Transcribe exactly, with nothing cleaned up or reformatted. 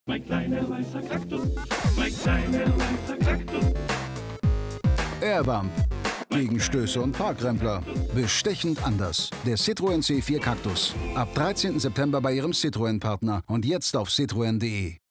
Mein kleiner weißer Kaktus, mein kleiner weißer Kaktus. Airbump. Gegen Stöße und Parkrempler. Bestechend anders. Der Citroën C vier Cactus. Ab dreizehnten September bei Ihrem Citroën-Partner und jetzt auf citroën punkt de.